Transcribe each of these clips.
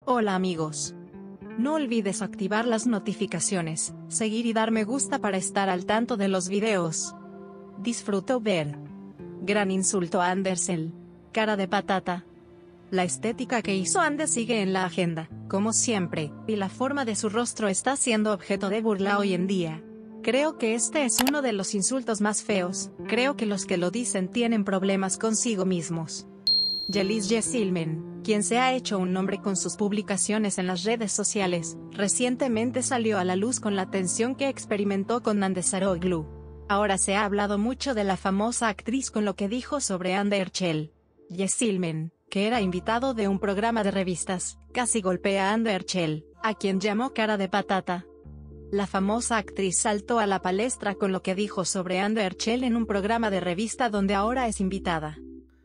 Hola amigos. No olvides activar las notificaciones, seguir y dar me gusta para estar al tanto de los videos. Disfruto ver. Gran insulto a Andersel. Cara de patata. La estética que hizo Andes sigue en la agenda, como siempre, y la forma de su rostro está siendo objeto de burla hoy en día. Creo que este es uno de los insultos más feos, creo que los que lo dicen tienen problemas consigo mismos. Yeliz Yesilmen, quien se ha hecho un nombre con sus publicaciones en las redes sociales, recientemente salió a la luz con la tensión que experimentó con Andes Saroglu. Ahora se ha hablado mucho de la famosa actriz con lo que dijo sobre Anderchel. Yesilmen, que era invitado de un programa de revistas, casi golpea a Anderchel, a quien llamó cara de patata. La famosa actriz saltó a la palestra con lo que dijo sobre Anderchel en un programa de revista donde ahora es invitada.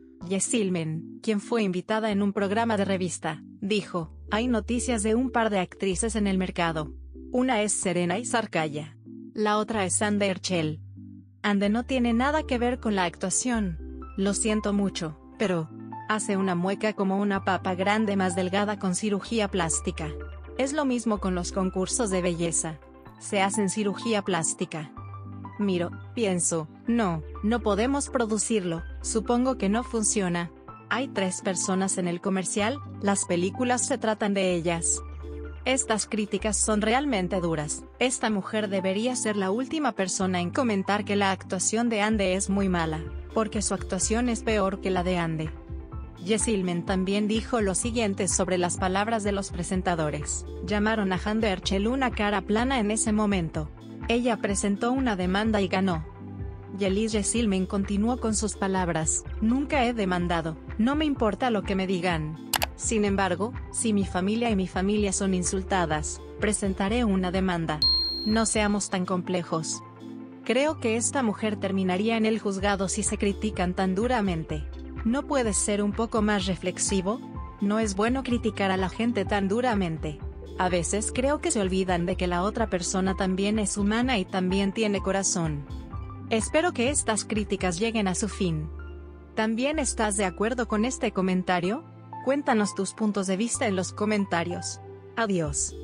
Yesilmen, quien fue invitada en un programa de revista, dijo: hay noticias de un par de actrices en el mercado. Una es Serena y Sarkaya. La otra es Anderchel. Ande no tiene nada que ver con la actuación. Lo siento mucho, pero hace una mueca como una papa grande más delgada con cirugía plástica. Es lo mismo con los concursos de belleza. Se hacen cirugía plástica. Miro, pienso, no podemos producirlo, supongo que no funciona. Hay 3 personas en el comercial, las películas se tratan de ellas. Estas críticas son realmente duras. Esta mujer debería ser la última persona en comentar que la actuación de Ande es muy mala, porque su actuación es peor que la de Ande. Yesilmen también dijo lo siguiente sobre las palabras de los presentadores. Llamaron a Anderchel una cara plana en ese momento. Ella presentó una demanda y ganó. Yeliz Yesilmen continuó con sus palabras: nunca he demandado, no me importa lo que me digan. Sin embargo, si mi familia y mi familia son insultadas, presentaré una demanda. No seamos tan complejos. Creo que esta mujer terminaría en el juzgado si se critican tan duramente. ¿No puedes ser un poco más reflexivo? No es bueno criticar a la gente tan duramente. A veces creo que se olvidan de que la otra persona también es humana y también tiene corazón. Espero que estas críticas lleguen a su fin. ¿También estás de acuerdo con este comentario? Cuéntanos tus puntos de vista en los comentarios. Adiós.